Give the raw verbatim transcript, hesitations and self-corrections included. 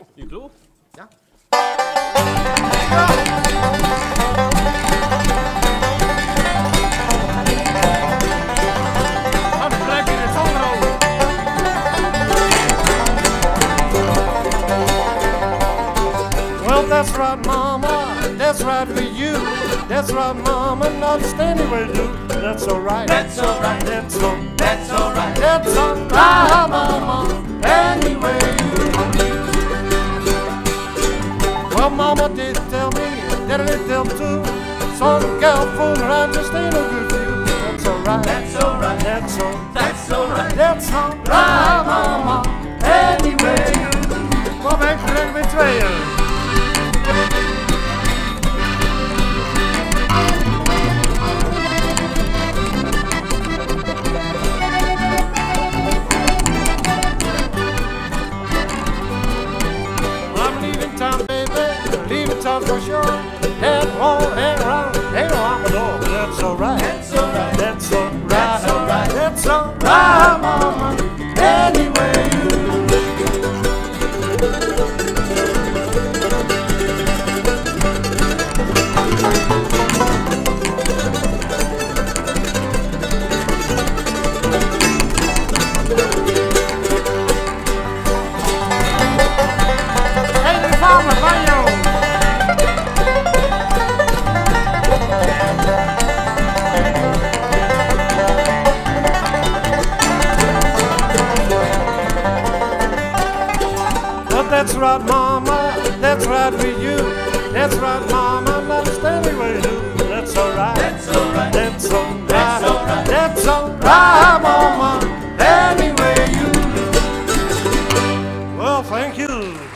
You klaar? Ja. Oh, dan blijf je het zonder over. Well, that's right, Mama. That's right with you. That's right, Mama. Not standing with you. That's alright. That's alright. That's all. That's alright. That's alright, Mama. Anyway, you. Well, Mama did tell me, Daddy did tell too. Some girl fooling around just ain't no good for you. That's alright. That's alright. That's all. That's alright. That's alright, Mama. Anyway, you. Well, ben ik gelijk met tweeën. Town, baby, leaving town for sure. Head won't hang around, hang around my door. That's alright. That's alright. That's alright. That's alright. That's alright, Mama. Anyway, that's right, Mama. That's right with you. That's right, Mama. I'm not standing with you. That's alright. That's alright. That's alright. That's alright. That's alright, Mama. Anyway, you. Well, thank you.